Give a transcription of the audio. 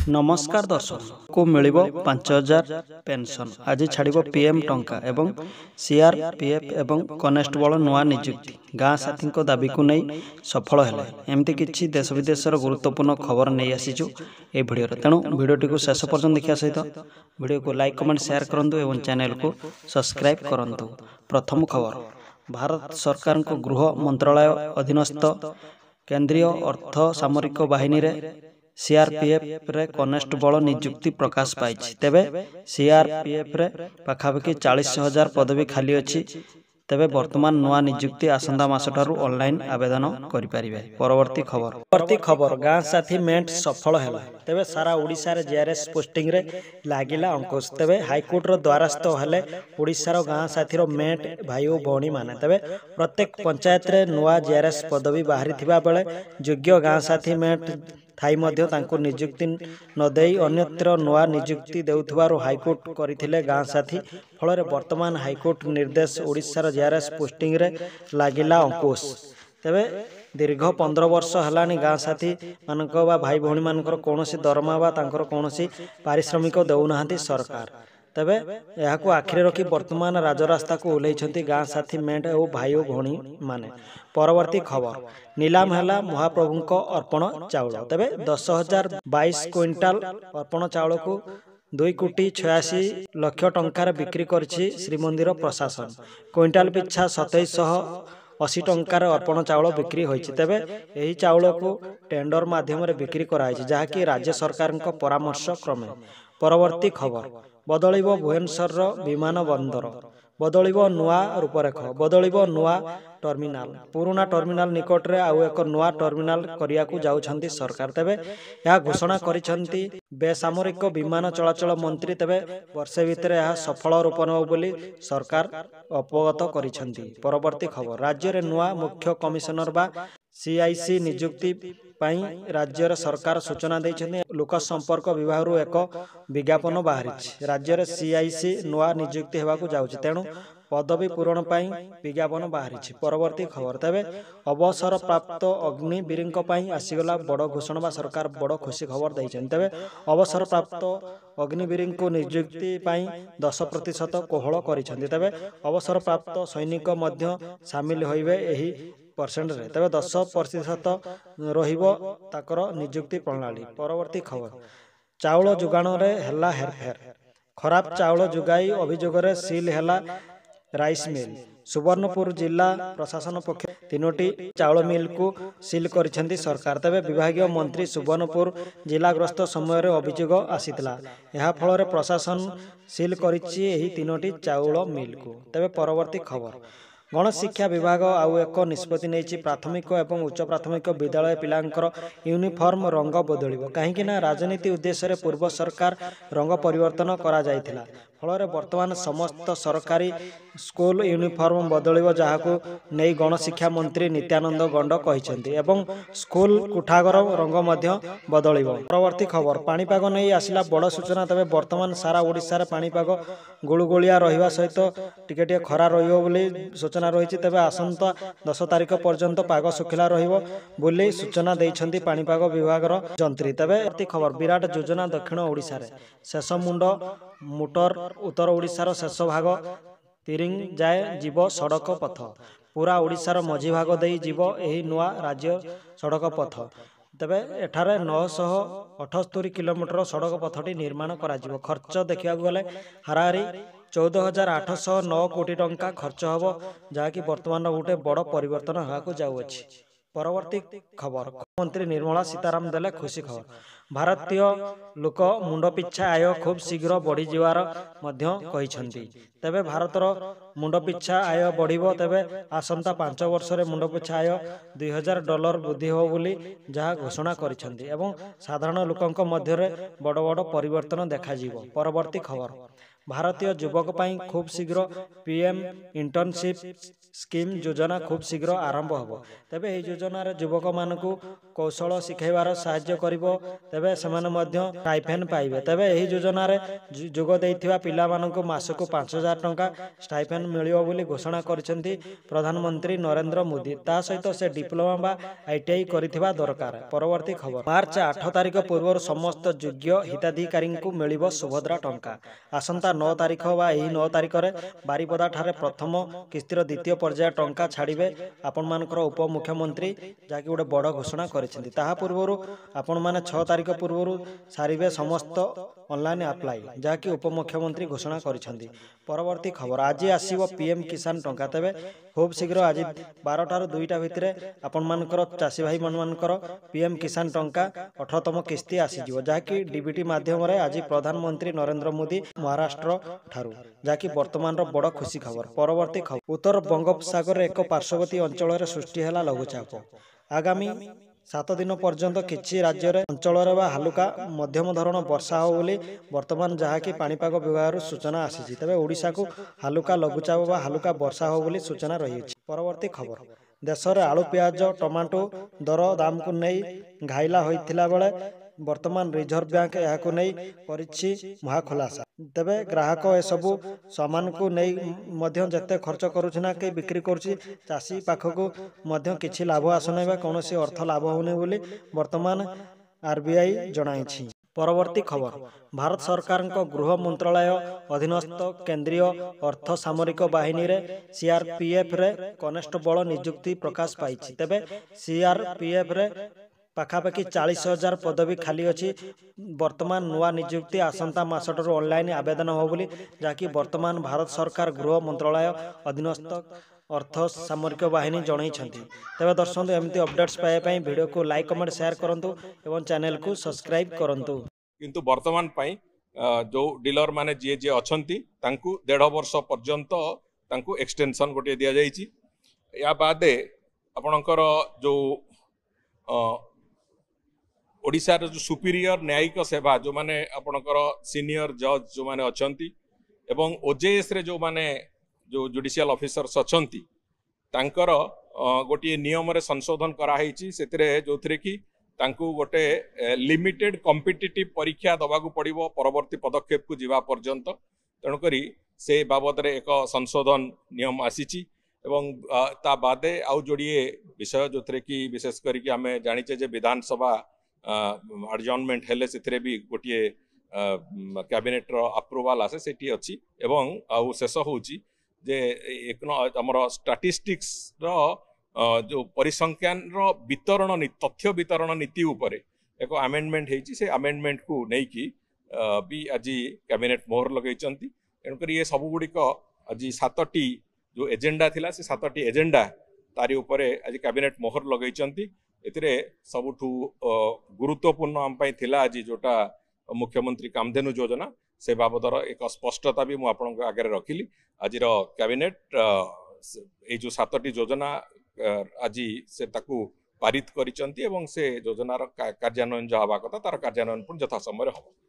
नमस्कार दर्शक को मिल 5,000 पेंशन आज छाड़ पीएम टंका एवं सीआरपीएफ एवं कनेस्टेबल नुआ नियुक्ति गाँ साथी दाबी को नहीं सफल है एमती किसी देश विदेशर गुरुत्वपूर्ण खबर नहीं आसीचु ए भिडियो तेणु भिडियोटी को शेष पर्यटन देखा सहित भिडियो को लाइक कमेंट शेयर करूँ और चैनल को सब्सक्राइब करूँ। प्रथम खबर भारत सरकार को गृह मंत्रालय अधीनस्थ केंद्रीय अर्थ सामरिक बाहिनी रे सीआरपीएफ रे कनेस्टेबल नियुक्ति प्रकाश पाई। तेबे सीआरपीएफ रे पाखापाखि 40,000 पदवी खाली अच्छी। तेबे वर्तमान नुआ नियुक्ति आसंदा मासठारु ऑनलाइन आवेदन करि पारिबे। परवर्ती खबर गाँ साथी मेंट सफल हैला। तेबे सारा ओडिसा रे जेआरएस पोस्टिंग रे लागिला अंकुश। तेबे हाईकोर्ट रो द्वारस्थ हेले ओडिसा रो गाँ साथी रो मेंट भाई और भौणी माने। तेबे प्रत्येक पंचायत रे नुआ जेआरएस पदवी बाहरी थिबा बेले योग्य गाँ साथी मेंट थाई मध्य तांको नियुक्ति न देई अन्यत्र नुआ नियुक्ति देउथबारो हाईकोर्ट करथिले गाँ साथी। फल वर्तमान हाईकोर्ट निर्देश ओडिसा जेआरएस पोस्टिंग रे लागिला अंकुश। तेबे दीर्घ 15 वर्ष हलानी गाँ साथी मानक बा भाई भौणी मानकर कोनोसी दरमा बा तांकर कोनोसी पारिश्रमिक देउनाहांती सरकार। तेबे यहाकू आखिरे रखी वर्तमान राजरास्ता को ओल्लैछंती गाँ साथी मेंट और भाई और भौणी माने। परवर्ती खबर नीलाम हैला महाप्रभुंक अर्पण चाउल। तेबे 10,022 क्विंटाल अर्पण चाउल को 2,86,00,000 टंकार बिक्री करछि श्रीमंदिर प्रशासन। क्विंटाल पिछा 2780 टंकार अर्पण चाउल बिक्री होइछि। तेबे एही चाउल को टेंडर माध्यम रे बिक्री कराइछि जहाँकि राज्य सरकार परामर्श क्रमे। परवर्ती खबर बदलिबो भुवनेश्वर विमान बंदर बदलिबो नुआ रूपरेख बदलिबो नुआ टर्मिनाल। पुराना टर्मिनाल निकट रे आउ एक नुआ टर्मिनाल करिया को जाउछंती सरकार। तेबे यह घोषणा करिसंती बेसामरिक विमान चलाचल मंत्री। तेबे वर्षे भितर यह सफल रूप नेब बोली सरकार अवगत करिसंती। परवर्ती खबर राज्य रे नुआ मुख्य कमिशनर बा सीआईसी नियुक्ति पाई राज्य सरकार सूचना देइछन्ती। लोक संपर्क विभाग एक विज्ञापन बाहरी राज्य रे सीआईसी नुआ नियुक्ति हेबाकू जाउछि तेणु पदवी पूरण पाई विज्ञापन बाहरी। परवर्ती खबर तेबे अवसर प्राप्त अग्निवीरଙ୍କ पाई आसीगला बड़ घोषणा बा सरकार बड़ खुशी खबर दैछन्ती। तेबे अवसर प्राप्त अग्निवीरଙ୍କୁ नियुक्ति पाई 10% कोहल करिसन्ती। तेबे अवसर प्राप्त सैनिक मध्य शामिल होइबे एही परसेंट रे। तेबे 10% रहिबो ताकर नियुक्ति प्रणाली। परवर्ती खबर चाउल जुगाण रे हेला हेरफेर खराब चाउल जुगाई अभियोग रे सील हेला राइस मिल। सुवर्णपुर जिला प्रशासन पक्ष 3टी चाउल मिल को सील करिसेंती सरकार। तेबे विभागीय मंत्री सुवर्णपुर जिला ग्रस्त समय रे अभियोग आसीतला। यहा फल रे प्रशासन सील करिछि एही 3टी चाउल मिल को। तेबे परवर्ती खबर गणशिक्षा विभाग आउ एक निष्पत्ति नहीं प्राथमिक और उच्च प्राथमिक विद्यालय पिलांकर यूनिफॉर्म रंग बदलिबो काहेकि ना राजनीति उद्देश्य पूर्व सरकार रंग परिवर्तन करा जायथिला। फल वर्तमान समस्त सरकारी स्कूल यूनिफॉर्म बदलिबो जहाकू नहीं गणशिक्षा मंत्री नित्यानंद गंड कहिसेंती एवं स्कूल कुठागर रंग मध्य बदलिबो। परवर्ती खबर पाणीपाग नहीं आसिला बड़ सूचना। तबे वर्तमान सारा ओडिसा रे पाणीपाग गुळुगुळिया रहिबा सहित टिके टिके खरा रहिबो बोली सूचना रही। तेबे आसंता 10 तारिख पर्यंत पाग सुखिला रहिबो बोली सूचना दैछंती पाणीपाग विभागर जंत्री। तेबे अति खबर विराट योजना दक्षिण ओडिसा रे शेष मुंड मोटर उत्तर ओडिसा शेष भाग तिरिंग जाए जीव सड़क पथ पूरा ओडिसा मझी भाग दे जीव एही नुआ राज्य सड़क पथ। तेबे एठारे 978 किलोमीटर सड़क पथटी निर्माण करा जीवो। खर्च देखा गले हाराहारी 14,809 कोटी टंका खर्च होबो जहाँकि वर्तमान गोटे बड़ परिवर्तन होगाकू जाउअछि। परवर्ती खबर मंत्री निर्मला सीताराम देले खुशी खबर भारतीय लोक मुंड पिछा आय खूब शीघ्र बढ़ी जीवार मध्य कहिसंती। तेबे भारतर मुंड पिछा आय बढ़िबो। तेबे आसंता 5 वर्ष रे मुंड पिछा आय $2,000 वृद्धि हो बोली जहा घोषणा करिसंती एवं साधारण लोकंक मध्य रे बड़ बड़ परिवर्तन देखा जीवो। परवर्ती खबर भारतीय युवक ପାଇଁ खूब शीघ्र पीएम इंटर्नशिप स्कीम योजना खूब शीघ्र आरंभ होब तेबे एही योजनार युवक मानकु कौशल शिखाइबार साहाय्य करिवो तेबे सेमाने मध्य स्टाइपेंड पाइबे तेबे एही योजनार जोग दैथिबा पिला मानकु मासकु 5000 टंका स्टाइपेंड मिलियो बोली घोषणा करिसेंती प्रधानमंत्री नरेंद्र मोदी ता सहित से डिप्लोमा बा आईटीआई करिथिबा दरकार। परवर्ती खबर मार्च 8 तारिख पूर्व समस्त योग्य हिताधिकारी को मिलिबो सुभद्रा टंका आसंता 9 तारिख बा एही 9 तारिख रे बारिपदा ठारे प्रथम किस्तीर द्वितीय पर्याय टंका छाड़िबे आपण मानकर उपमुख्यमंत्री जाकि गोटे बड़ घोषणा करिसेंती ताहा पूर्व आपण माने 6 तारिख पूर्व सारिबे समस्त ऑनलाइन अप्लाई जाकि उपमुख्यमंत्री घोषणा करिसेंती। परवर्ती खबर आज आसीबो पीएम किसान टंका तेबे खूब शीघ्र आज 12 ठार 2टा भितरे आपण मानकर चासी भाई मानकर पीएम किसान टंका 18तम किस्ती आसीजिवो जाकि डीबीटी माध्यम रे आज प्रधानमंत्री नरेंद्र मोदी महाराष्ट्र ठारू जाकि वर्तमान रो बड़ खुशी खबर। परवर्ती खबर उत्तर बंगोपसागर एक पार्श्ववर्ती अंचल रे सृष्टि हैला लघुचाप आगामी 7 दिन पर्यंत किछि राज्य अंचल हालुका मध्यम धरण वर्षा हो बोली वर्तमान जहाँकि पाणीपाग विभाग सूचना आसी तेज ओडिशा को हालुका लघुचाप व हालुका वर्षा हो बोली सूचना रही। परवर्ती खबर देश में आलू प्याज टमाटो दर दाम को नहीं घाइला होइथिला बेले वर्तमान रिजर्व बैंक यहां नहीं करिछि महाखुलासा तेबे ग्राहक एसबू सामान को नहीं मध्य जते खर्च करुछना के बिक्री करुछि चाषी पाखक मध्य किछि लाभ आसुनै बा कोनोसी अर्थ लाभ होने बोली वर्तमान आरबीआई जणाइछि। परवर्ती खबर भारत सरकार गृह मंत्रालय अधीनस्थ केंद्रीय अर्थ सामरिक बाहिनी रे सीआरपीएफ रे कनेस्टेबल नियुक्ति प्रकाश पाई तेबे सीआरपीएफ रे पाखापाखि 40,000 पदवी खाली अच्छी वर्तमान नुआ नियुक्ति आसंता मासटर ऑनलाइन आवेदन हो बोली जहाँकि वर्तमान भारत सरकार गृह मंत्रालय अधीनस्थ अर्थ सामरिक बाहिनी जनइछंती। तेबे दर्शक एमती अपडेट्स पाए वीडियो को लाइक कमेंट शेयर करंतु एवं चैनल को सब्सक्राइब करंतु। किंतु वर्तमान पाई जो डीलर माने जे जे अछंती तांकु 1.5 वर्ष पर्यंत तांकु एक्सटेंशन गोटे दिया जाइछि। या बादे आपणकर जो ओडिशार जो सुपीरियर न्यायिक सेवा जो माने आपणकर सीनियर जज जो माने अछंती एवं ओजेएस रे जो माने जो जुडिशियल ऑफिसर्स अछंती तांकर गोटे नियम रे संशोधन करा हेछि सेतरे जोथरे कि तांकु गोटे लिमिटेड कॉम्पिटिटिव परीक्षा दबाकू पड़िबो परवर्ती पदक्षेप को जीवा पर्यंत तेणु करी से बाबद रे एक संशोधन नियम आसीछि एवं ता बादे आउ जोड़िए विषय जोथरे कि विशेष करी कि आमे जानिचे जे विधानसभा एडजर्नमेंट हेले से भी गोटे कैबिनेट रो अप्रूवल आसे सेठी अछि एवं आउ शेष होउची जे एक हमर स्टैटिस्टिक्स रो जो परिसंख्यान रो वितरण तथ्य वितरण नीति उपरे एक अमेंडमेंट हेची से अमेंडमेंट को नै कि भी आज कैबिनेट मोहर लगैचंती एणुकर ये सब गुड़िक आज 7टी जो एजेंडा थिला से 7टी एजेंडा तारी उपरे आज कैबिनेट मोहर लगैचंती। एतिरे सबुठु गुरुत्वपूर्ण आम पाई थिला आज जोटा मुख्यमंत्री कामधेनु योजना से बाबदर एक स्पष्टता भी मु आपन आगे रखिली। आज कैबिनेट ए जो 7टी योजना आज से ताकू पारित करिसंती एवं से योजनार कार्यान्वयन जो हवा कथा तार कार्यान्वयन यथा समय हम।